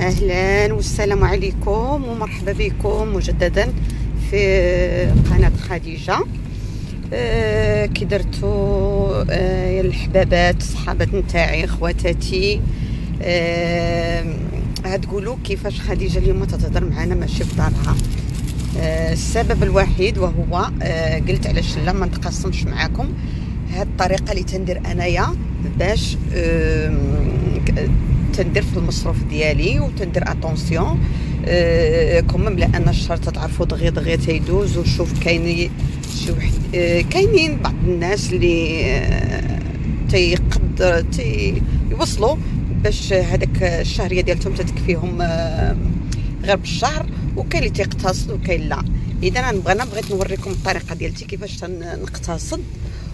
اهلا والسلام عليكم ومرحبا بكم مجددا في قناه خديجه. كي درتو يا الحبابات صحابات نتاعي خواتاتي، غتقولوا كيفاش خديجه اليوم تتهضر معنا ماشي في دارها. السبب الوحيد وهو قلت علاش لا ما نتقاسمش معاكم هاد الطريقه اللي تندير انايا باش تندير في المصروف ديالي وتندير اتونسيون كومم، لان الشهر تعرفوا دغيا تيدوز. وشوف كاينين شي واحد كاينين بعض الناس اللي يوصلوا باش هذاك الشهريه ديالتهم تتكفيهم غير بالشهر، وكاين اللي تيقتصد وكاين لا. اذا انا بغيت نوريكم الطريقه ديالتي كيفاش تنقتصد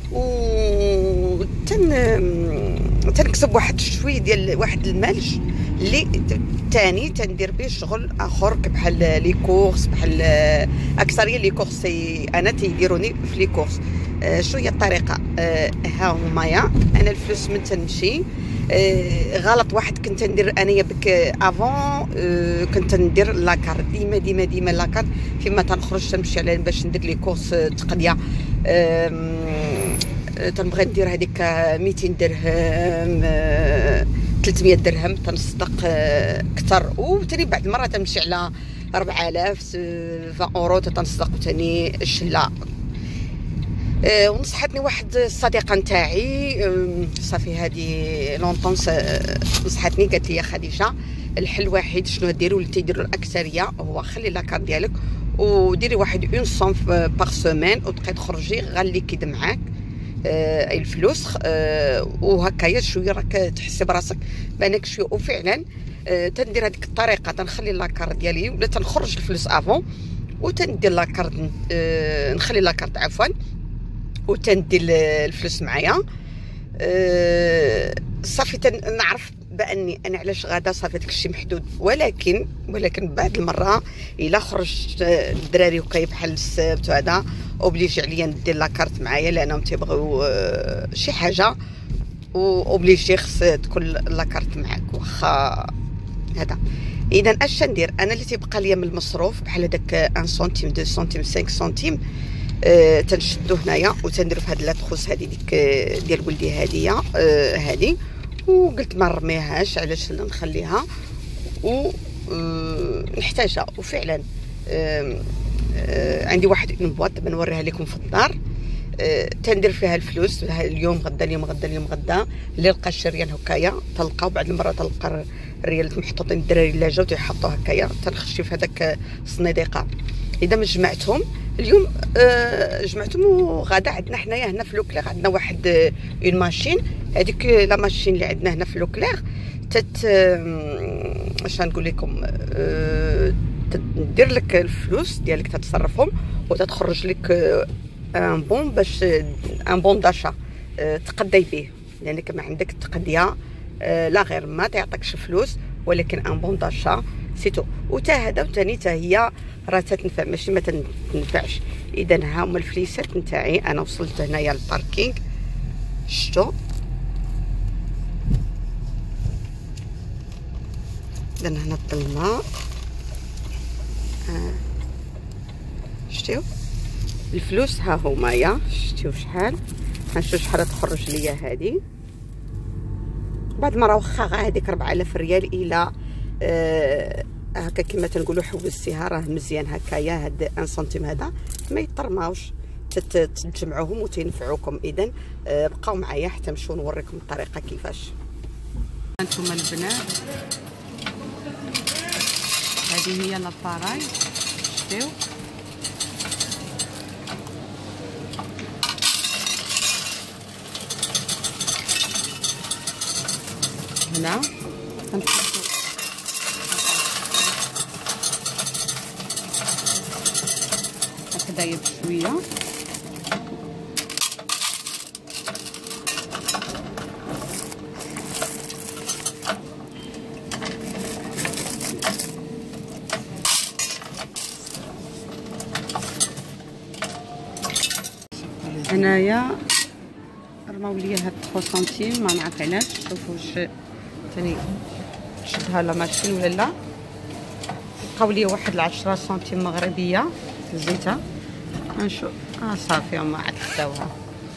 تنكسب واحد شويه ديال واحد المالج اللي ثاني تندير به شغل اخر بحال لي كورس، بحال اكثريه لي كورس انا تيديروني في لي كورس. شنو هي الطريقه؟ ها همايا انا الفلوس من تنمشي غلط واحد كنت ندير انايا بك افون، كنت ندير لاكارت ديما لاكارت فيما تنخرج تنمشي على باش ندير لي كورس تقضيه. تنبغي ندير هذيك 200 درهم 300 درهم تنصدق اكثر، وثاني بعد المره تمشي على 4000 20 اورو تنصدق ثاني الشله. ونصحتني واحد الصديقه نتاعي صافي هذه لونطون، نصحتني قالت لي يا خديجه الحل الوحيد شنو ديروا اللي تيديروا الاكثريه هو خلي لاكارت ديالك وديري واحد اون سوم باغ سومين وتبقاي تخرجي غير ليكيد معاك الفلوس، وهكايا شويه راك تحسي براسك بانك شويه. وفعلا تندير هذيك الطريقه، تنخلي لاكارت ديالي ولا تنخرج الفلوس افون وتندير لاكارت، نخلي لاكارت عفوا وتندير الفلوس معايا. صافي نعرف باني انا علاش غادا صافي داكشي محدود، ولكن بعد المره الا خرجت الدراري وكاي بحال السبت وهذا اوبليجي عليا ندير لاكارت معايا لانهم تيبغيو شي حاجه، واوبليجي خص تكون لاكارت معاك واخا هذا. اذا اش ندير انا اللي تيبقى ليا من المصروف بحال هذاك 1 سنتيم 2 سنتيم 5 سنتيم تنشدو هنايا وتنديرو في هاد لاتخوس هادي ديك ديال ولدي هاديه هادي، وقلت ما نرميهاش علاش لا نخليها ونحتاجها. وفعلا عندي واحد اون بواط بنوريها لكم في الدار، تندير فيها الفلوس اليوم غدا اليوم غدا اللي لقى شي ريال هكايا تلقاو، بعد المره تلقى الريالات محطوطين الدراري اللي جاو تيحطوا هكايا تنخشي في هذاك الصنيديقه. اذا ما جمعتهم اليوم جمعتهم وغدا عندنا حنايا هنا في لوكلير عندنا واحد اون ماشين، هذيك لا ماشين اللي عندنا هنا في لوكلير اش نقول لكم تدير لك الفلوس ديالك تتصرفهم وتتخرج لك ان بون باش ان بون داشا تقضي به، لانك ما عندك التقضيه لا غير ما تعطيكش فلوس ولكن ان بون داشا سيتو. وتا هذا وثاني تا هي راه تتنفع ماشي ما تنفعش. اذا ها هما الفليسات نتاعي، انا وصلت هنايا للباركينغ شتو. اذا هنا الظلمه شتيو الفلوس ها هما يا شتيو شحال، غنشوف شحال تخرج ليا هذه بعد ما راه واخا هذيك 4000 ريال الى هكا كما تنقولوا حوزتيها راه مزيان هكايا. هاد 1 سنتيم هذا ما يطرماوش تجمعوهم وتنفعوكم. اذا بقاو معايا حتى نمشيو نوريكم الطريقه كيفاش. هانتوما البنات هذه هي لاباراي شتيو هنا كنحطو هكذايا بشويه هنايا رماو ليا هاد 3 سنتيم ما نعرف علاش. شوفوا واش ثاني تشدها لا ماشين ولا لا. بقاو لي واحد 10 سنتيم مغربيه الزيته. نشوف صافي هما عاد خداوها.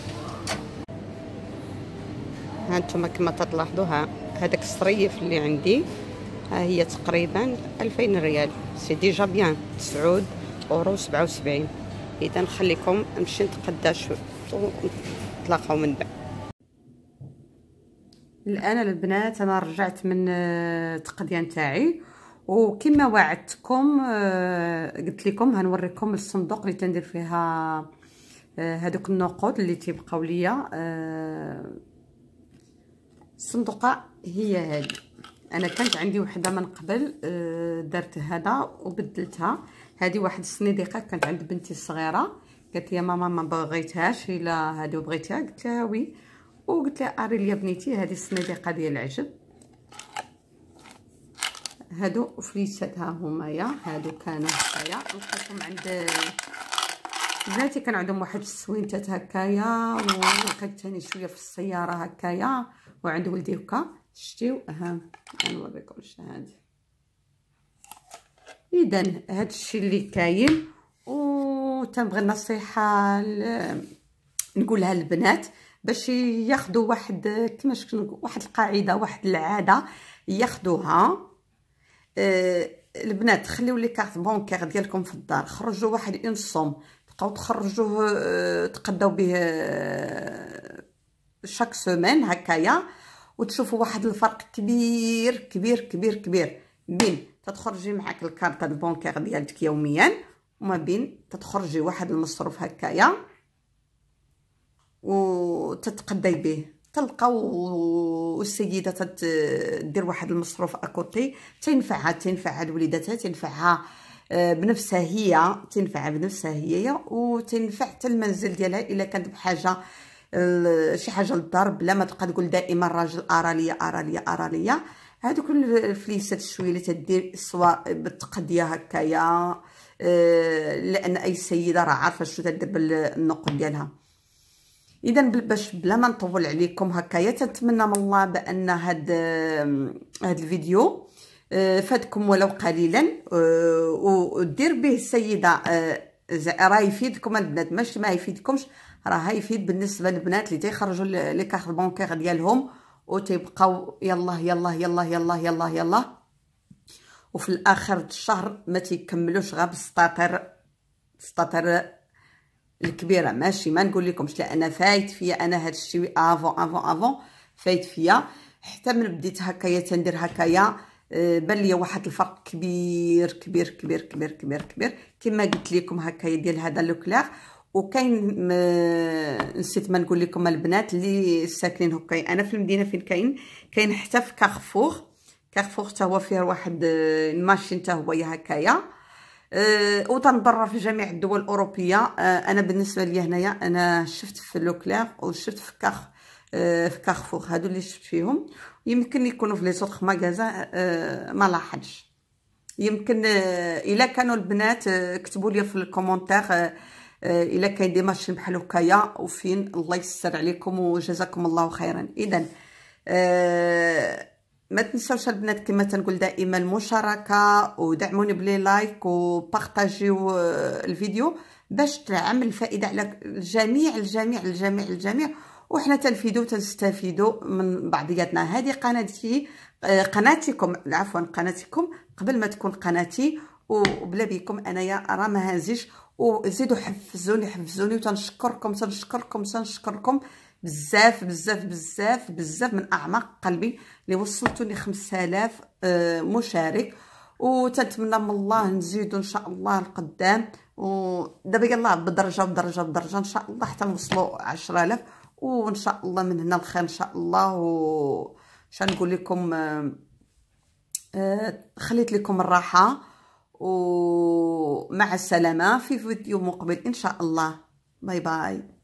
هانتوما كما تلاحظوها هذاك الصريف اللي عندي ها هي تقريبا 2000 ريال، سي ديجا بيان 9 اورو 77. اذا نخليكم نمشي نتقدى شويه ونتلاقاو من بعد. الان البنات انا رجعت من التقضيه نتاعي، وكما وعدتكم قلت لكم هنوريكم الصندوق اللي تندير فيها هذوك النقود اللي تيبقاو ليا. الصندوقه هي هذه، انا كانت عندي وحده من قبل درت هذا وبدلتها. هذه واحد الصنيديقه كانت عند بنتي الصغيره، قالت لي يا ماما ما بغيتهاش، الا هذه بغيتها قلت لها وي، وقلت لها اري لي بنيتي هذه الصنيديقه ديال العجب. هادو فليسات ها همايا، هادو كانوا هكايا لقيتهم عند بناتي، كان عندهم واحد السوينتات هكايا، ولقيت ثاني شويه في السياره هكايا، وعند ولدي هكا شتيو. نوريكم واش هادي. اذا هذا الشيء اللي كاين، وتنبغي النصيحه نقولها للبنات باش ياخذوا واحد كيفاش واحد القاعده، واحد العاده ياخذوها. البنات خليو لي كارت بونكير ديالكم في الدار، خرجوا واحد اون صوم بقاو تخرجوه تقداو به شاك سيمين هكايا، وتشوفوا واحد الفرق كبير كبير كبير كبير بين تتخرجي معاك الكارت البونكير ديالك يوميا وما بين تتخرجي واحد المصروف هكايا وتتقداي به. تلقاو السيده تدير واحد المصروف اكوتي تنفعها لوليداتها، تنفعها بنفسها هي، تنفعها بنفسها هي، وتنفع حتى المنزل ديالها الا كانت بحاجه شي حاجه للدار، بلا ما تبقى تقول دائما الراجل اراليه. هذوك الفليسات شويه اللي تدير سواء بالتقضيه هكايا، لان اي سيده راه عارفه شنو تدير بالنقود ديالها. اذا باش بلا ما نطول عليكم هكايا، تنتمنى من الله بان هاد الفيديو فادكم ولو قليلا، ودير به السيده راه يفيدكم البنات، ماشي ما يفيدكمش، راه يفيد بالنسبه للبنات اللي تيخرجوا لي كارت بونكير ديالهم وتيبقاو يلا يلا يلا يلا يلا يلا، وفي الاخر الشهر ما تيكملوش غير بالسطاتر الكبيره. ماشي ما نقول لكمش، لا انا فايت فيا، انا هذا الشيء افون فايت فيا، حتى من بديت هكايا تندير هكايا بان لي واحد الفرق كبير كبير كبير كبير كبير كبير كما قلت لكم هكايا ديال هذا لوكلير. وكاين نسيت ما نقول لكم البنات اللي ساكنين هكايا، انا في المدينه فين كاين حتى في كارفور حتى هو فيه واحد الماشين حتى هو هكايا، وتنضرر في جميع الدول الاوروبيه. انا بالنسبه لي هنايا انا شفت في لوكلير وشفت في كارفور، هادو اللي شفت فيهم. يمكن يكونوا في لي زوطخ ماغازان ما لاحظش، يمكن الا كانوا البنات كتبوا لي في الكومونتير الا كاين دي ماشين بحال هكايا وفين. الله يسر عليكم وجزاكم الله خيرا. اذا ما تنساوش البنات كما تنقول دائما المشاركه، ودعموني بلي لايك وبارطاجيو الفيديو باش تعمل الفائده على الجميع الجميع الجميع الجميع، وحنا تنفيدو تنستفيدوا من بعضياتنا. هذه قناتكم عفوا قناتكم قبل ما تكون قناتي، وبلا بيكم انايا راه ما هازيش. وزيدوا حفزوني وتنشكركم بزاف بزاف بزاف بزاف من اعماق قلبي اللي وصلتوني 5000 مشارك، وتنتمنى من الله نزيدوا ان شاء الله القدام، ودابا يلاه بدرجه بدرجه بدرجه ان شاء الله حتى نوصلوا 10000، وان شاء الله من هنا الخير ان شاء الله. وش نقول لكم، خليت لكم الراحه، ومع السلامه في فيديو مقبل ان شاء الله. باي باي.